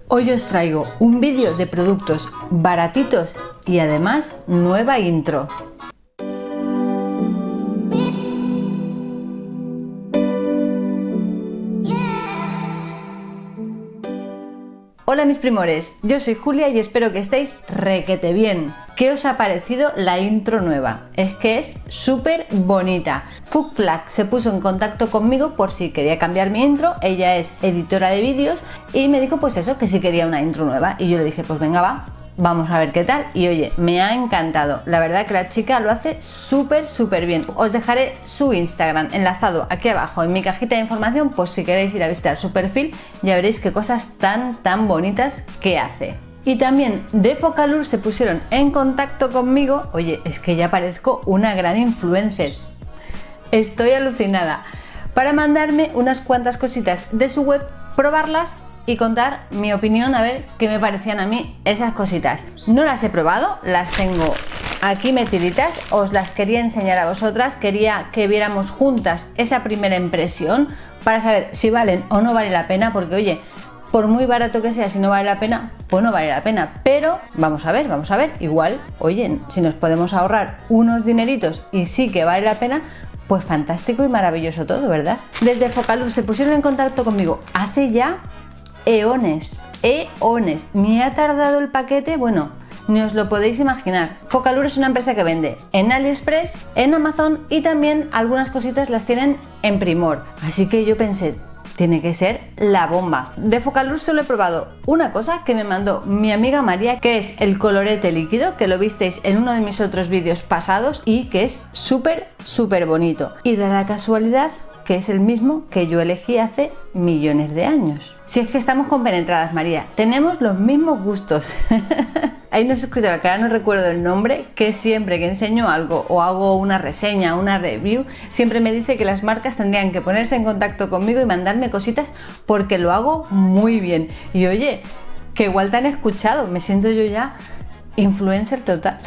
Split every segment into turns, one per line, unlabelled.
Hoy os traigo un vídeo de productos baratitos y además nueva intro. Hola mis primores, yo soy Julia y espero que estéis requete bien. ¿Qué os ha parecido la intro nueva? Es que es súper bonita. Fugflag se puso en contacto conmigo por si quería cambiar mi intro. Ella es editora de vídeos y me dijo pues eso, que si quería una intro nueva. Y yo le dije pues venga va, vamos a ver qué tal. Y oye, me ha encantado. La verdad que la chica lo hace súper bien. Os dejaré su Instagram enlazado aquí abajo en mi cajita de información por si queréis ir a visitar su perfil. Ya veréis qué cosas tan bonitas que hace. Y también de Focalur se pusieron en contacto conmigo. Oye, es que ya parezco una gran influencer. Estoy alucinada. Para mandarme unas cuantas cositas de su web, probarlas y contar mi opinión, a ver qué me parecían a mí esas cositas. No las he probado, las tengo aquí metiditas, os las quería enseñar a vosotras, quería que viéramos juntas esa primera impresión para saber si valen o no vale la pena, porque oye, por muy barato que sea, si no vale la pena, pues no vale la pena, pero vamos a ver, igual, oye, si nos podemos ahorrar unos dineritos y sí que vale la pena, pues fantástico y maravilloso todo, ¿verdad? Desde Focalur se pusieron en contacto conmigo hace ya eones, me ha tardado el paquete, bueno, ni os lo podéis imaginar. Focalur es una empresa que vende en AliExpress, en Amazon y también algunas cositas las tienen en Primor, así que yo pensé, tiene que ser la bomba. De Focalur solo he probado una cosa que me mandó mi amiga María, que es el colorete líquido, que lo visteis en uno de mis otros vídeos pasados y que es súper bonito. Y da la casualidad que es el mismo que yo elegí hace millones de años. Si es que estamos compenetradas, María, tenemos los mismos gustos. Hay una suscriptora que ahora no recuerdo el nombre, que siempre que enseño algo o hago una reseña, una review, siempre me dice que las marcas tendrían que ponerse en contacto conmigo y mandarme cositas porque lo hago muy bien. Y oye, que igual te han escuchado, me siento yo ya influencer total.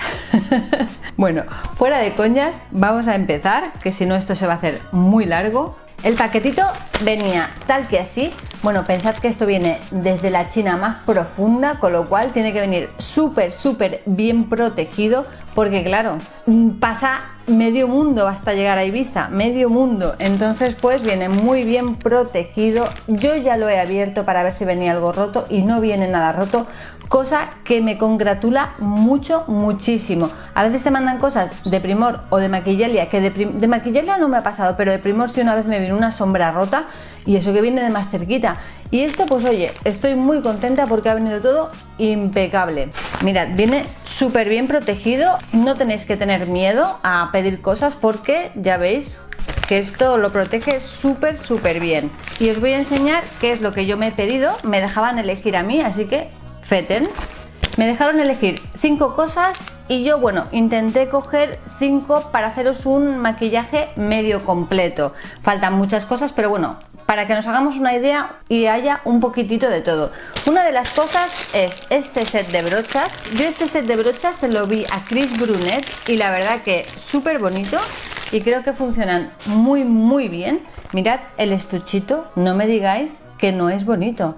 Bueno, fuera de coñas, vamos a empezar, que si no esto se va a hacer muy largo. El paquetito venía tal que así. Bueno, pensad que esto viene desde la China más profunda, con lo cual tiene que venir súper bien protegido, porque claro, pasa medio mundo hasta llegar a Ibiza, medio mundo, entonces pues viene muy bien protegido. Yo ya lo he abierto para ver si venía algo roto y no viene nada roto, cosa que me congratula muchísimo. A veces te mandan cosas de Primor o de Maquillalia, que de Maquillalia no me ha pasado, pero de Primor sí una vez me vino una sombra rota y eso que viene de más cerquita. Y esto pues oye, estoy muy contenta porque ha venido todo impecable. Mirad, viene súper bien protegido, no tenéis que tener miedo a pedir cosas porque ya veis que esto lo protege súper bien. Y os voy a enseñar qué es lo que yo me he pedido. Me dejaban elegir a mí, así que feten. Me dejaron elegir 5 cosas y yo, bueno, intenté coger 5 para haceros un maquillaje medio completo. Faltan muchas cosas, pero bueno, para que nos hagamos una idea y haya un poquitito de todo. Una de las cosas es este set de brochas. Yo este set de brochas se lo vi a Chris Brunet y la verdad que súper bonito y creo que funcionan muy bien. Mirad el estuchito, no me digáis que no es bonito,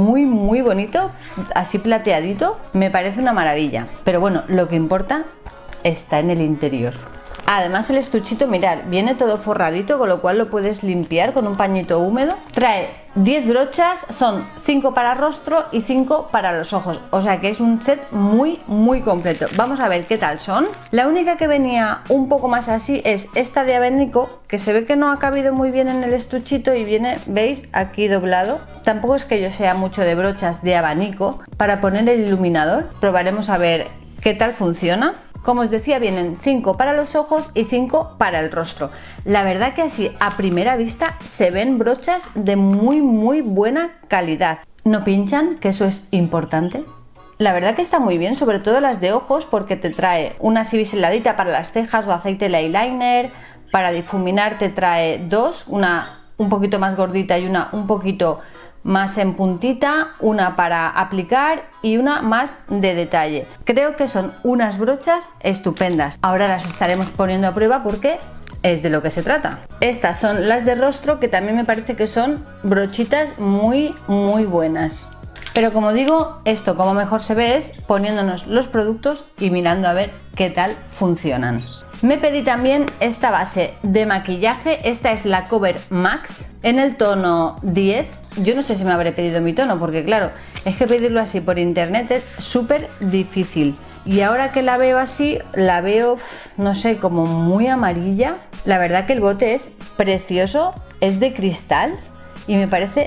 muy bonito, así plateadito, me parece una maravilla. Pero bueno, lo que importa está en el interior. Además el estuchito, mirad, viene todo forradito, con lo cual lo puedes limpiar con un pañito húmedo. Trae 10 brochas, son 5 para rostro y 5 para los ojos, o sea que es un set muy completo. Vamos a ver qué tal son. La única que venía un poco más así es esta de abanico, que se ve que no ha cabido muy bien en el estuchito y viene, veis, aquí doblado. Tampoco es que yo sea mucho de brochas de abanico. Para poner el iluminador, probaremos a ver qué tal funciona. Como os decía, vienen 5 para los ojos y 5 para el rostro. La verdad que así a primera vista se ven brochas de muy buena calidad. No pinchan, que eso es importante. La verdad que está muy bien, sobre todo las de ojos, porque te trae una así biseladita para las cejas o aceite de eyeliner. Para difuminar te trae 2, una un poquito más gordita y una un poquito más en puntita, una para aplicar y una más de detalle. Creo que son unas brochas estupendas. Ahora las estaremos poniendo a prueba porque es de lo que se trata. Estas son las de rostro, que también me parece que son brochitas muy buenas. Pero como digo, esto como mejor se ve es poniéndonos los productos y mirando a ver qué tal funcionan. Me pedí también esta base de maquillaje, esta es la Cover Max en el tono 10. Yo no sé si me habré pedido mi tono porque claro, es que pedirlo así por internet es súper difícil. Y ahora que la veo así, la veo, no sé, como muy amarilla. La verdad que el bote es precioso, es de cristal y me parece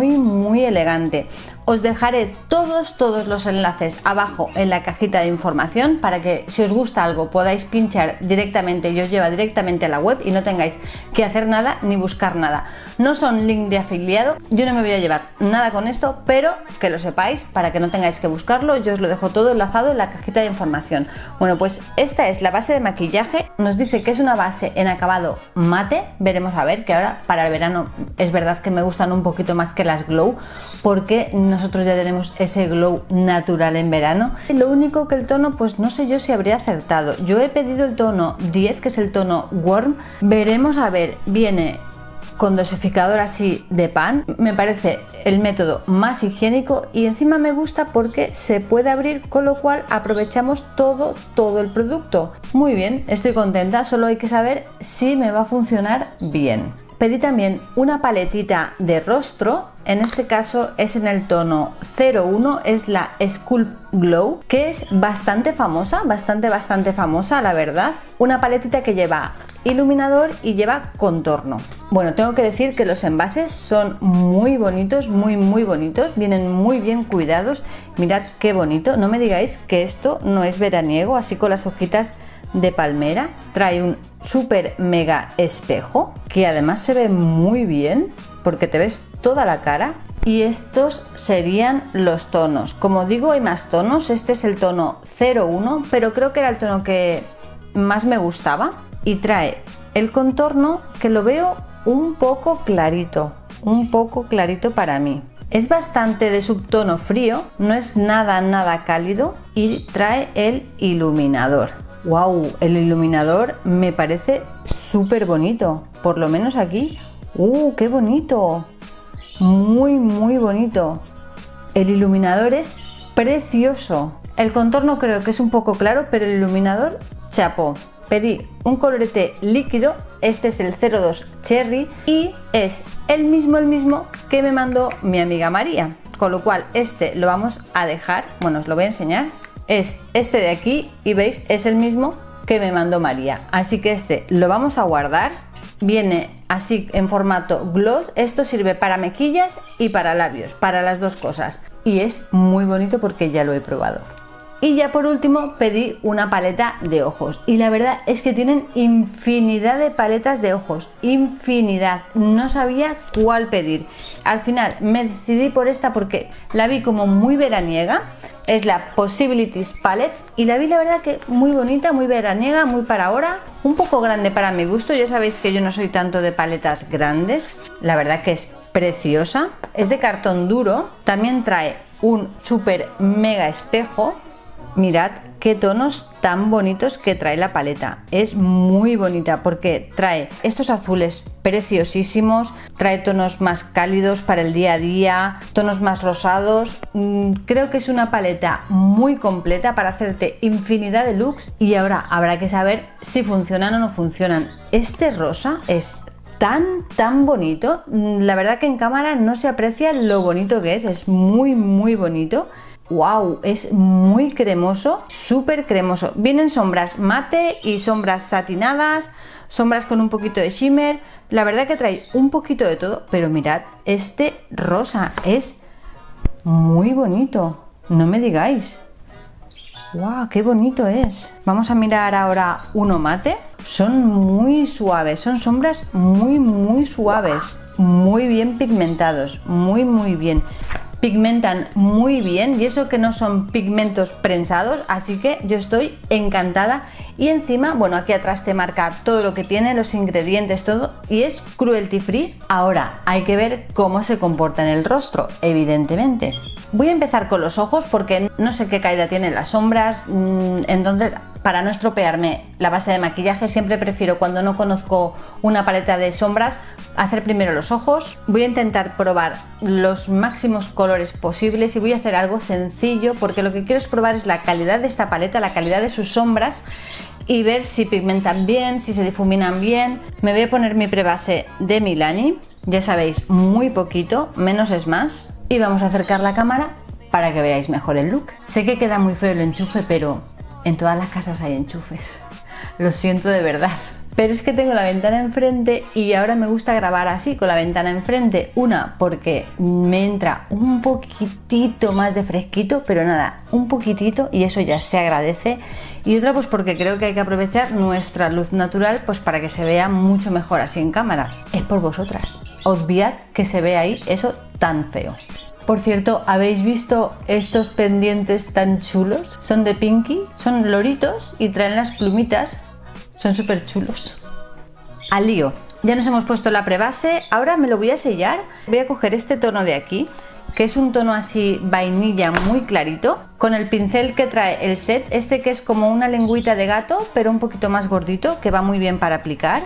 muy elegante. Os dejaré todos los enlaces abajo en la cajita de información para que si os gusta algo podáis pinchar directamente y os lleva directamente a la web y no tengáis que hacer nada ni buscar nada. No son link de afiliado, yo no me voy a llevar nada con esto, pero que lo sepáis para que no tengáis que buscarlo, yo os lo dejo todo enlazado en la cajita de información. Bueno, pues esta es la base de maquillaje, nos dice que es una base en acabado mate, veremos a ver, que ahora para el verano es verdad que me gustan un poquito más que las glow, porque nosotros ya tenemos ese glow natural en verano. Lo único que el tono, pues no sé yo si habría acertado. Yo he pedido el tono 10, que es el tono warm. Veremos a ver, viene con dosificador así de pan. Me parece el método más higiénico y encima me gusta porque se puede abrir, con lo cual aprovechamos todo el producto. Muy bien, estoy contenta, solo hay que saber si me va a funcionar bien. Pedí también una paletita de rostro, en este caso es en el tono 01, es la Sculpt Glow, que es bastante famosa, bastante famosa la verdad. Una paletita que lleva iluminador y lleva contorno. Bueno, tengo que decir que los envases son muy bonitos, muy bonitos, vienen muy bien cuidados. Mirad qué bonito, no me digáis que esto no es veraniego, así con las hojitas de palmera. Trae un super mega espejo que además se ve muy bien porque te ves toda la cara. Y estos serían los tonos. Como digo, hay más tonos. Este es el tono 01, pero creo que era el tono que más me gustaba. Y trae el contorno, que lo veo un poco clarito para mí. Es bastante de subtono frío, no es nada cálido, y trae el iluminador. ¡Wow! El iluminador me parece súper bonito, por lo menos aquí. ¡Qué bonito! Muy bonito. El iluminador es precioso. El contorno creo que es un poco claro, pero el iluminador, chapó. Pedí un colorete líquido, este es el 02 Cherry y es el mismo que me mandó mi amiga María, con lo cual este lo vamos a dejar, bueno, os lo voy a enseñar. Es este de aquí y veis, es el mismo que me mandó María, así que este lo vamos a guardar. Viene así en formato gloss, esto sirve para mejillas y para labios, para las dos cosas, y es muy bonito porque ya lo he probado. Y ya por último pedí una paleta de ojos y la verdad es que tienen infinidad de paletas de ojos, infinidad, no sabía cuál pedir. Al final me decidí por esta porque la vi como muy veraniega, es la Possibilities Palette y la vi la verdad que muy bonita, muy veraniega, muy para ahora, un poco grande para mi gusto, ya sabéis que yo no soy tanto de paletas grandes, la verdad que es preciosa, es de cartón duro, también trae un super mega espejo. Mirad qué tonos tan bonitos que trae la paleta, es muy bonita porque trae estos azules preciosísimos, trae tonos más cálidos para el día a día, tonos más rosados. Creo que es una paleta muy completa para hacerte infinidad de looks y ahora habrá que saber si funcionan o no funcionan. Este rosa es tan bonito, la verdad que en cámara no se aprecia lo bonito que es muy bonito. ¡Wow! Es muy cremoso, súper cremoso. Vienen sombras mate y sombras satinadas, sombras con un poquito de shimmer. La verdad que trae un poquito de todo, pero mirad, este rosa es muy bonito. No me digáis. ¡Wow! ¡Qué bonito es! Vamos a mirar ahora uno mate. Son muy suaves, son sombras muy suaves, muy bien pigmentados, muy bien. Pigmentan muy bien y eso que no son pigmentos prensados, así que yo estoy encantada. Y encima, bueno, aquí atrás te marca todo lo que tiene, los ingredientes, todo, y es cruelty free. Ahora hay que ver cómo se comporta en el rostro, evidentemente. Voy a empezar con los ojos porque no sé qué caída tienen las sombras, entonces para no estropearme la base de maquillaje siempre prefiero, cuando no conozco una paleta de sombras, hacer primero los ojos. Voy a intentar probar los máximos colores posibles y voy a hacer algo sencillo porque lo que quiero es probar es la calidad de esta paleta, la calidad de sus sombras y ver si pigmentan bien, si se difuminan bien. Me voy a poner mi prebase de Milani, ya sabéis, muy poquito, menos es más, y vamos a acercar la cámara para que veáis mejor el look. Sé que queda muy feo el enchufe, pero en todas las casas hay enchufes, lo siento de verdad. Pero es que tengo la ventana enfrente y ahora me gusta grabar así, con la ventana enfrente. Una, porque me entra un poquitito más de fresquito, pero nada, un poquitito, y eso ya se agradece. Y otra, pues porque creo que hay que aprovechar nuestra luz natural pues para que se vea mucho mejor así en cámara. Es por vosotras. Obviad que se ve ahí eso tan feo. Por cierto, ¿habéis visto estos pendientes tan chulos? Son de Pinky, son loritos y traen las plumitas. Son súper chulos. Al lío. Ya nos hemos puesto la prebase. Ahora me lo voy a sellar. Voy a coger este tono de aquí, que es un tono así vainilla muy clarito, con el pincel que trae el set, este que es como una lengüita de gato, pero un poquito más gordito, que va muy bien para aplicar.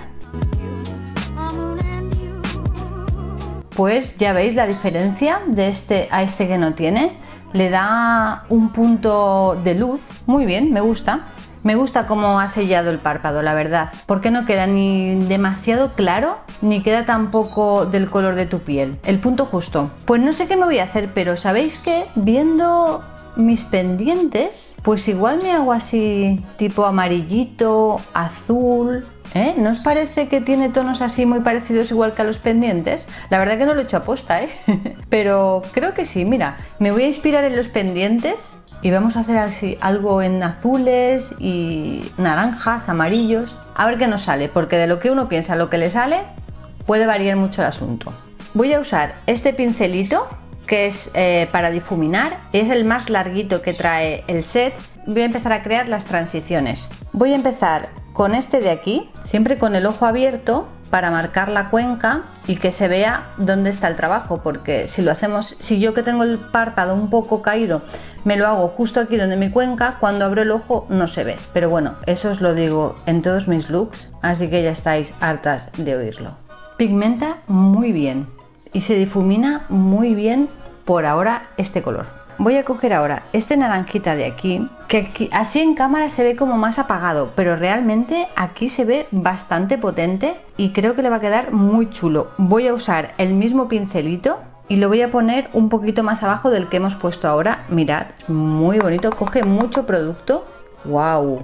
Pues ya veis la diferencia de este a este que no tiene. Le da un punto de luz. Muy bien, me gusta. Me gusta cómo ha sellado el párpado, la verdad, porque no queda ni demasiado claro, ni queda tampoco del color de tu piel. El punto justo. Pues no sé qué me voy a hacer, pero ¿sabéis qué? Viendo mis pendientes, pues igual me hago así, tipo amarillito, azul... ¿No os parece que tiene tonos así muy parecidos igual que a los pendientes? La verdad que no lo he hecho aposta, pero creo que sí. Mira, me voy a inspirar en los pendientes y vamos a hacer así algo en azules y naranjas, amarillos. A ver qué nos sale, porque de lo que uno piensa a lo que le sale puede variar mucho el asunto. Voy a usar este pincelito que es para difuminar, es el más larguito que trae el set. Voy a empezar a crear las transiciones. Voy a empezar con este de aquí, siempre con el ojo abierto para marcar la cuenca y que se vea dónde está el trabajo, porque si lo hacemos, si yo que tengo el párpado un poco caído me lo hago justo aquí donde mi cuenca, cuando abro el ojo no se ve. Pero bueno, eso os lo digo en todos mis looks, así que ya estáis hartas de oírlo. Pigmenta muy bien y se difumina muy bien por ahora este color. Voy a coger ahora este naranjita de aquí, que aquí, así en cámara se ve como más apagado, pero realmente aquí se ve bastante potente y creo que le va a quedar muy chulo. Voy a usar el mismo pincelito y lo voy a poner un poquito más abajo del que hemos puesto ahora. Mirad, muy bonito, coge mucho producto. ¡Wow!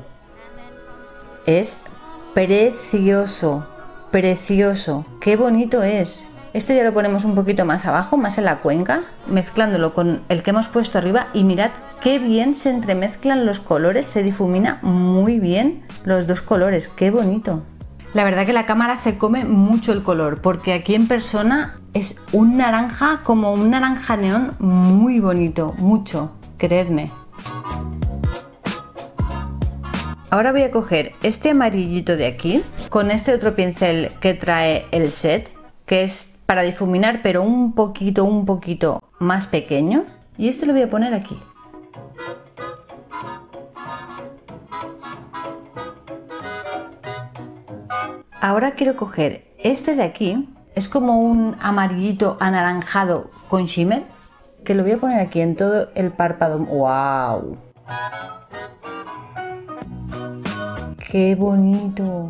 Es precioso, precioso, qué bonito es. Este ya lo ponemos un poquito más abajo, más en la cuenca, mezclándolo con el que hemos puesto arriba y mirad qué bien se entremezclan los colores, se difumina muy bien los dos colores, qué bonito. La verdad que la cámara se come mucho el color, porque aquí en persona es un naranja, como un naranja neón muy bonito, mucho, creedme. Ahora voy a coger este amarillito de aquí, con este otro pincel que trae el set, que es para difuminar pero un poquito más pequeño, y este lo voy a poner aquí. Ahora quiero coger este de aquí, es como un amarillito anaranjado con shimmer, que lo voy a poner aquí en todo el párpado. ¡Wow! ¡Qué bonito!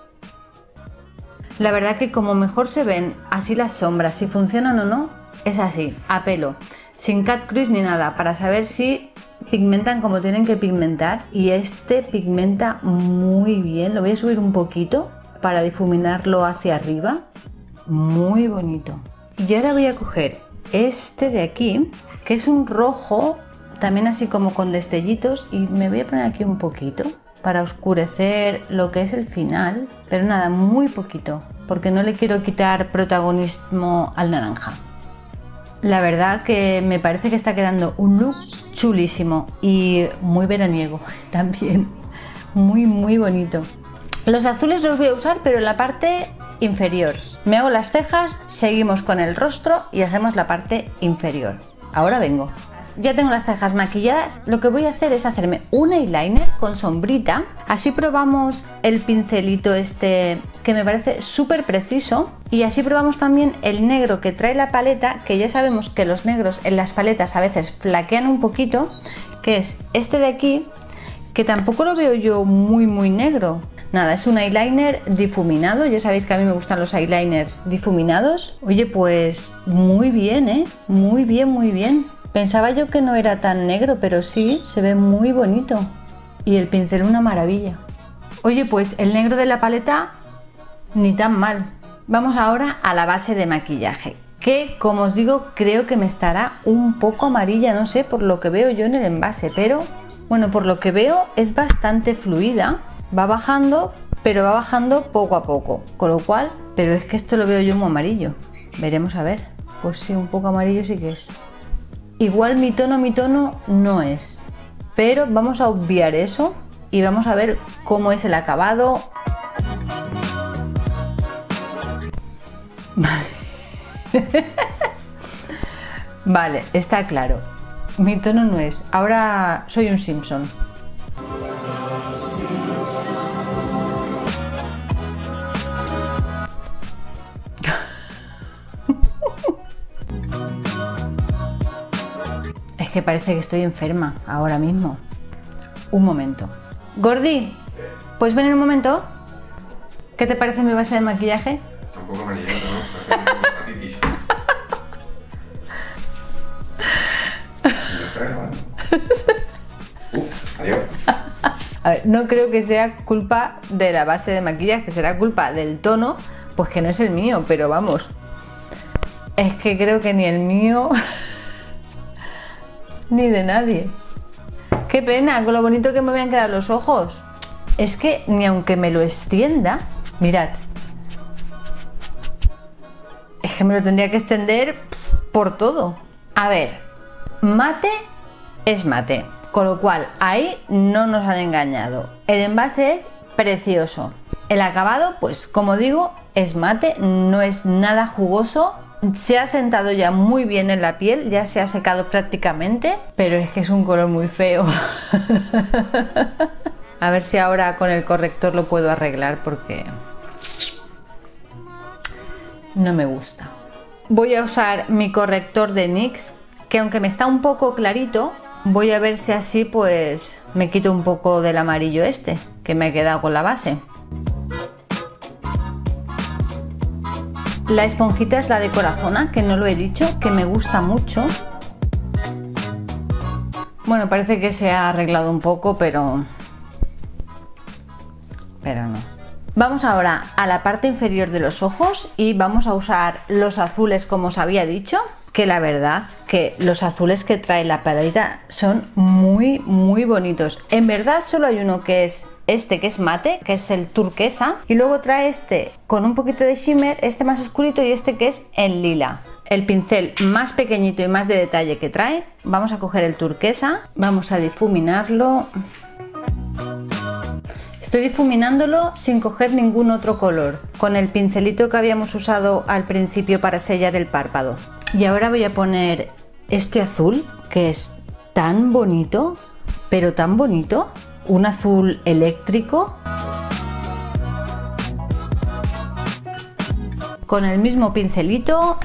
La verdad que como mejor se ven así las sombras, si funcionan o no, es así, a pelo, sin cut crease ni nada, para saber si pigmentan como tienen que pigmentar. Y este pigmenta muy bien, lo voy a subir un poquito para difuminarlo hacia arriba, muy bonito. Y ahora voy a coger este de aquí, que es un rojo, también así como con destellitos, y me voy a poner aquí un poquito para oscurecer lo que es el final, pero nada, muy poquito, porque no le quiero quitar protagonismo al naranja. La verdad que me parece que está quedando un look chulísimo y muy veraniego también, muy bonito. Los azules los voy a usar, pero en la parte inferior. Me hago las cejas, seguimos con el rostro y hacemos la parte inferior. ahora vengo. Ya tengo las cejas maquilladas, lo que voy a hacer es hacerme un eyeliner con sombrita. Así probamos el pincelito este que me parece súper preciso. Y así probamos también el negro que trae la paleta, que ya sabemos que los negros en las paletas a veces flaquean un poquito, que es este de aquí, que tampoco lo veo yo muy negro. Nada, es un eyeliner difuminado, ya sabéis que a mí me gustan los eyeliners difuminados. Oye, pues muy bien, ¿eh? Muy bien. Pensaba yo que no era tan negro, pero sí, se ve muy bonito. Y el pincel una maravilla. Oye, pues el negro de la paleta ni tan mal. Vamos ahora a la base de maquillaje, que como os digo creo que me estará un poco amarilla, no sé, por lo que veo yo en el envase, pero bueno, por lo que veo es bastante fluida, va bajando, pero va bajando poco a poco, con lo cual, pero es que esto lo veo yo muy amarillo, veremos a ver, pues sí, un poco amarillo sí que es. Igual mi tono no es, pero vamos a obviar eso y vamos a ver cómo es el acabado. Vale. Vale, está claro. Mi tono no es. Ahora soy un Simpson. Es que parece que estoy enferma ahora mismo. Un momento. Gordi, ¿puedes venir un momento? ¿Qué te parece mi base de maquillaje?
Un poco amarillento, ¿no? Parece una hepatitis. ¿Me está grabando? Ups, adiós.
A ver, no creo que sea culpa de la base de maquillaje, que será culpa del tono, pues que no es el mío, pero vamos. Es que creo que ni el mío ni de nadie. Qué pena, con lo bonito que me habían quedado los ojos. Es que ni aunque me lo extienda, mirad. Es que me lo tendría que extender por todo. A ver, mate es mate, con lo cual ahí no nos han engañado. El envase es precioso. El acabado, pues como digo, es mate, no es nada jugoso. Se ha sentado ya muy bien en la piel, ya se ha secado prácticamente, pero es que es un color muy feo. A ver si ahora con el corrector lo puedo arreglar porque no me gusta. Voy a usar mi corrector de NYX, que aunque me está un poco clarito, voy a ver si así pues me quito un poco del amarillo este que me ha quedado con la base. La esponjita es la de Corazona, que no lo he dicho, que me gusta mucho. Bueno, parece que se ha arreglado un poco, pero no. Vamos ahora a la parte inferior de los ojos y vamos a usar los azules como os había dicho, que la verdad que los azules que trae la paleta son muy bonitos. En verdad solo hay uno que es este, que es mate, que es el turquesa, y luego trae este con un poquito de shimmer, este más oscurito y este que es en lila. El pincel más pequeñito y más de detalle que trae. Vamos a coger el turquesa, vamos a difuminarlo. Estoy difuminándolo sin coger ningún otro color, con el pincelito que habíamos usado al principio para sellar el párpado. Y ahora voy a poner este azul, que es tan bonito, pero tan bonito. Un azul eléctrico. Con el mismo pincelito.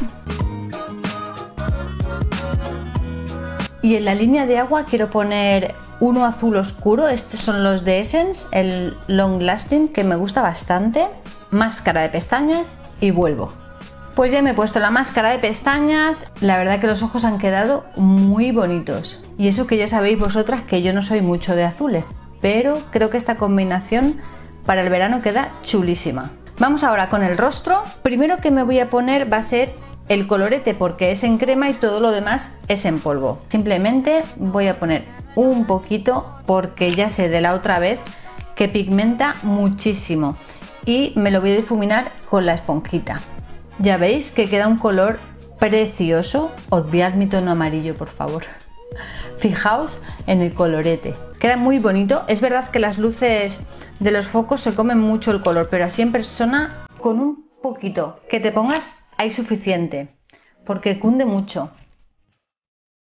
Y en la línea de agua quiero poner uno azul oscuro. Estos son los de Essence, el Long Lasting, que me gusta bastante. Máscara de pestañas y vuelvo. Pues ya me he puesto la máscara de pestañas. La verdad que los ojos han quedado muy bonitos. Y eso que ya sabéis vosotras que yo no soy mucho de azules, pero creo que esta combinación para el verano queda chulísima. Vamos ahora con el rostro. Primero que me voy a poner va a ser el colorete, porque es en crema y todo lo demás es en polvo. Simplemente voy a poner un poquito porque ya sé de la otra vez que pigmenta muchísimo y me lo voy a difuminar con la esponjita. Ya veis que queda un color precioso. Obviad mi tono amarillo, por favor. Fijaos en el colorete, queda muy bonito. Es verdad que las luces de los focos se comen mucho el color, pero así en persona con un poquito que te pongas hay suficiente, porque cunde mucho.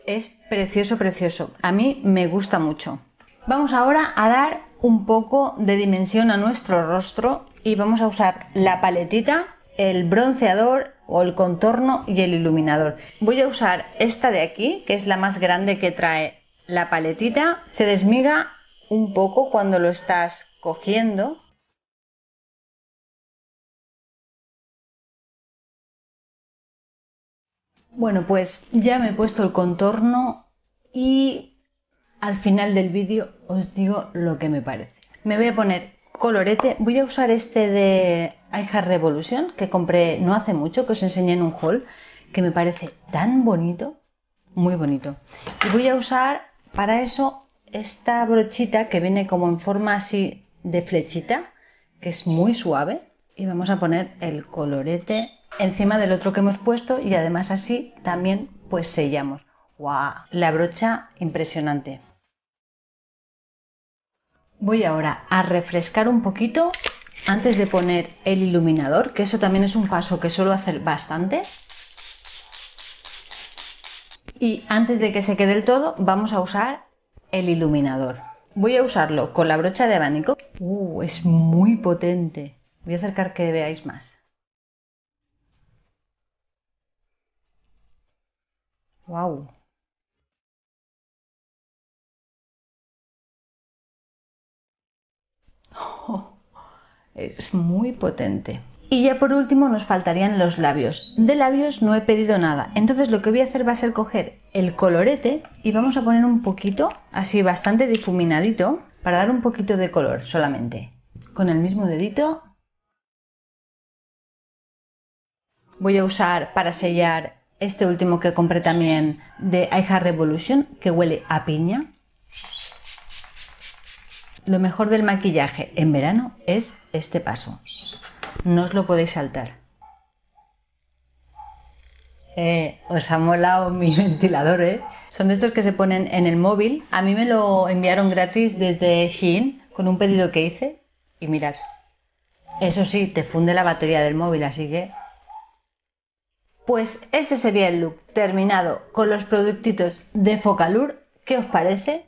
Es precioso, precioso. A mí me gusta mucho. Vamos ahora a dar un poco de dimensión a nuestro rostro y vamos a usar la paletita, el bronceador o el contorno y el iluminador. Voy a usar esta de aquí, que es la más grande que trae la paletita. Se desmiga un poco cuando lo estás cogiendo. Bueno, pues ya me he puesto el contorno y al final del vídeo os digo lo que me parece. Me voy a poner colorete. Voy a usar este de I Heart Revolution que compré no hace mucho, que os enseñé en un haul, que me parece tan bonito, muy bonito. Y voy a usar para eso esta brochita que viene como en forma así de flechita, que es muy suave. Y vamos a poner el colorete encima del otro que hemos puesto y además así también pues sellamos. ¡Wow! La brocha impresionante. Voy ahora a refrescar un poquito antes de poner el iluminador, que eso también es un paso que suelo hacer bastante. Y antes de que se quede del todo vamos a usar el iluminador. Voy a usarlo con la brocha de abanico. Es muy potente. Voy a acercar que veáis más. ¡Wow! Es muy potente. Y ya por último nos faltarían los labios. De labios no he pedido nada, entonces lo que voy a hacer va a ser coger el colorete y vamos a poner un poquito, así bastante difuminadito, para dar un poquito de color solamente. Con el mismo dedito voy a usar para sellar este último que compré también de I Heart Revolution, que huele a piña. Lo mejor del maquillaje en verano es este paso. No os lo podéis saltar. Os ha molado mi ventilador, ¿eh? Son de estos que se ponen en el móvil. A mí me lo enviaron gratis desde Shein con un pedido que hice. Y mirad, eso sí, te funde la batería del móvil, así que... Pues este sería el look terminado con los productitos de Focallure. ¿Qué os parece?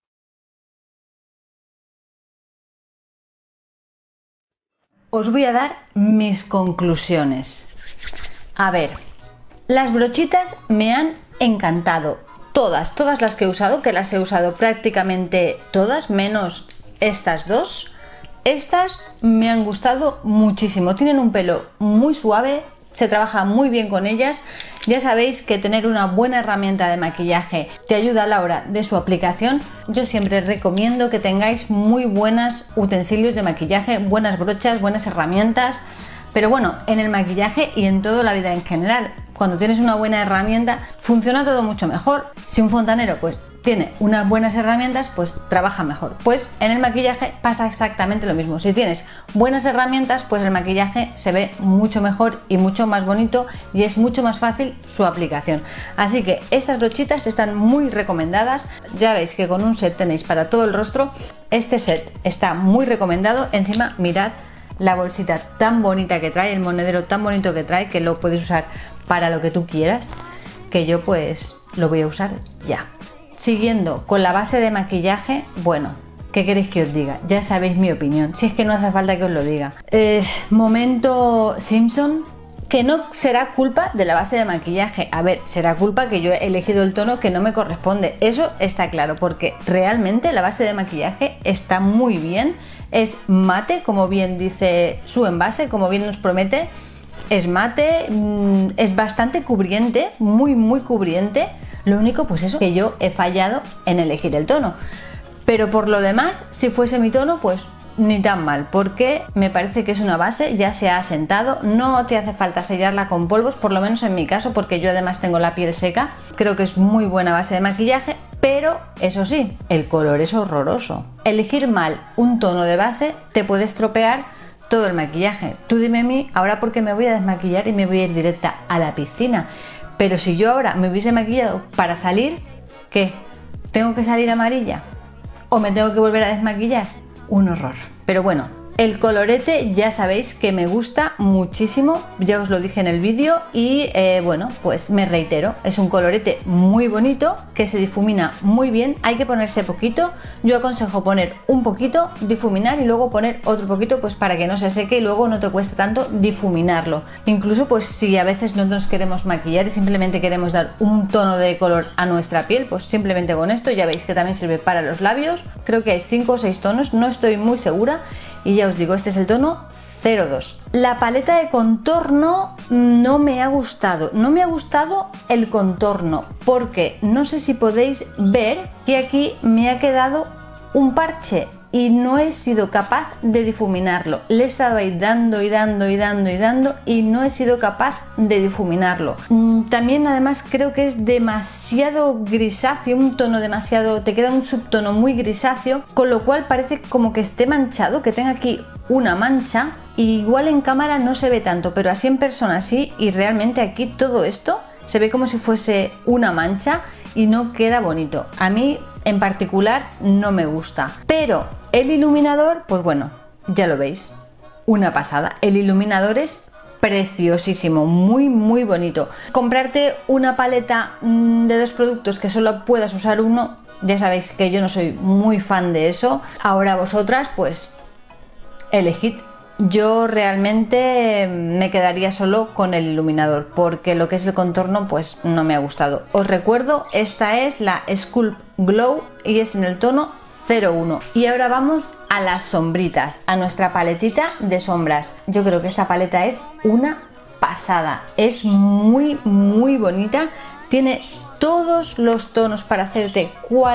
Os voy a dar mis conclusiones. A ver, las brochitas me han encantado. Todas las que he usado, que las he usado prácticamente todas, menos estas dos. Estas me han gustado muchísimo. Tienen un pelo muy suave. Se trabaja muy bien con ellas. Ya sabéis que tener una buena herramienta de maquillaje te ayuda a la hora de su aplicación. Yo siempre recomiendo que tengáis muy buenos utensilios de maquillaje, buenas brochas, buenas herramientas. Pero bueno, en el maquillaje y en toda la vida en general, cuando tienes una buena herramienta, funciona todo mucho mejor. Si un fontanero pues tiene unas buenas herramientas, pues trabaja mejor. Pues en el maquillaje pasa exactamente lo mismo. Si tienes buenas herramientas, pues el maquillaje se ve mucho mejor y mucho más bonito y es mucho más fácil su aplicación. Así que estas brochitas están muy recomendadas. Ya veis que con un set tenéis para todo el rostro. Este set está muy recomendado. Encima, mirad la bolsita tan bonita que trae, el monedero tan bonito que trae, que lo puedes usar para lo que tú quieras, que yo pues lo voy a usar ya. Siguiendo con la base de maquillaje, bueno, ¿qué queréis que os diga? Ya sabéis mi opinión, si es que no hace falta que os lo diga. Momento Simpson, que no será culpa de la base de maquillaje. A ver, será culpa que yo he elegido el tono que no me corresponde. Eso está claro, porque realmente la base de maquillaje está muy bien. Es mate, como bien dice su envase, como bien nos promete. Es mate, es bastante cubriente, muy cubriente. Lo único, pues eso, que yo he fallado en elegir el tono. Pero por lo demás, si fuese mi tono, pues ni tan mal, porque me parece que es una base, ya se ha asentado, no te hace falta sellarla con polvos, por lo menos en mi caso, porque yo además tengo la piel seca. Creo que es muy buena base de maquillaje, pero eso sí, el color es horroroso. Elegir mal un tono de base te puede estropear todo el maquillaje. Tú dime a mí, ahora porque me voy a desmaquillar y me voy a ir directa a la piscina. Pero si yo ahora me hubiese maquillado para salir, ¿qué? ¿Tengo que salir amarilla? ¿O me tengo que volver a desmaquillar? Un horror. Pero bueno, El colorete ya sabéis que me gusta muchísimo, ya os lo dije en el vídeo y bueno, pues me reitero, es un colorete muy bonito que se difumina muy bien, hay que ponerse poquito, yo aconsejo poner un poquito, difuminar y luego poner otro poquito pues para que no se seque y luego no te cueste tanto difuminarlo. Incluso pues si a veces no nos queremos maquillar y simplemente queremos dar un tono de color a nuestra piel, pues simplemente con esto ya veis que también sirve para los labios, creo que hay 5 o 6 tonos, no estoy muy segura. Y ya os digo, este es el tono 02. La paleta de contorno no me ha gustado. No me ha gustado el contorno porque no sé si podéis ver que aquí me ha quedado un parche y no he sido capaz de difuminarlo. Le he estado ahí dando y dando y dando y dando y no he sido capaz de difuminarlo. También además creo que es demasiado grisáceo, un tono demasiado, te queda un subtono muy grisáceo, con lo cual parece como que esté manchado, que tenga aquí una mancha. Igual en cámara no se ve tanto, pero así en persona sí, y realmente aquí todo esto se ve como si fuese una mancha y no queda bonito. A mí en particular no me gusta, pero el iluminador, pues bueno, ya lo veis, una pasada. El iluminador es preciosísimo, muy muy bonito. Comprarte una paleta de 2 productos que solo puedas usar uno, ya sabéis que yo no soy muy fan de eso. Ahora vosotras pues elegid. Yo realmente me quedaría solo con el iluminador porque lo que es el contorno pues no me ha gustado. Os recuerdo, esta es la Sculpt Glow y es en el tono 01. Y ahora vamos a las sombritas, a nuestra paletita de sombras. Yo creo que esta paleta es una pasada, es muy muy bonita, tiene todos los tonos para hacerte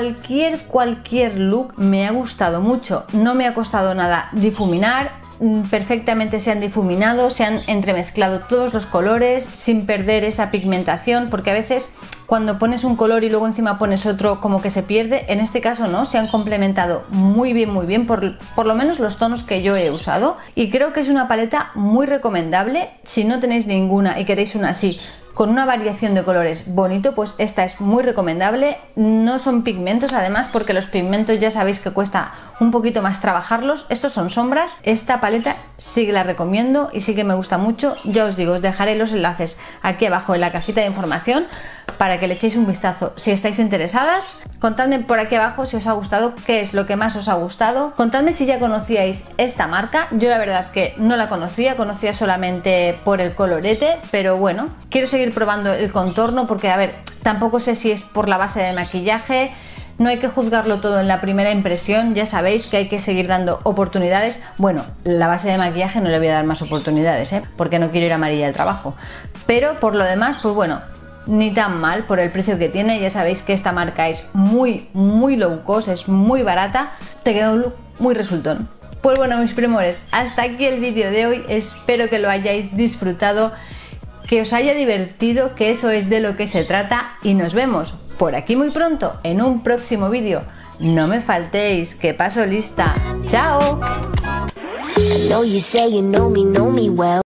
cualquier look. Me ha gustado mucho, no me ha costado nada difuminar, perfectamente se han difuminado, se han entremezclado todos los colores sin perder esa pigmentación, porque a veces cuando pones un color y luego encima pones otro como que se pierde. En este caso no, se han complementado muy bien por lo menos los tonos que yo he usado, y creo que es una paleta muy recomendable. Si no tenéis ninguna y queréis una así con una variación de colores bonito, pues esta es muy recomendable. No son pigmentos además, porque los pigmentos ya sabéis que cuesta un poquito más trabajarlos. Estos son sombras. Esta paleta sí que la recomiendo y sí que me gusta mucho. Ya os digo, os dejaré los enlaces aquí abajo en la cajita de información para que le echéis un vistazo si estáis interesadas. Contadme por aquí abajo si os ha gustado, qué es lo que más os ha gustado. Contadme si ya conocíais esta marca. Yo la verdad que no la conocía solamente por el colorete, pero bueno, quiero seguir probando el contorno porque, a ver, tampoco sé si es por la base de maquillaje. No hay que juzgarlo todo en la primera impresión, ya sabéis que hay que seguir dando oportunidades. Bueno, la base de maquillaje no le voy a dar más oportunidades, porque no quiero ir amarilla al trabajo. Pero por lo demás, pues bueno, ni tan mal por el precio que tiene. Ya sabéis que esta marca es muy low cost, es muy barata, te queda un look muy resultón. Pues bueno, mis primores, hasta aquí el vídeo de hoy. Espero que lo hayáis disfrutado, que os haya divertido, que eso es de lo que se trata, y nos vemos por aquí muy pronto en un próximo vídeo. No me faltéis, que paso lista. ¡Chao!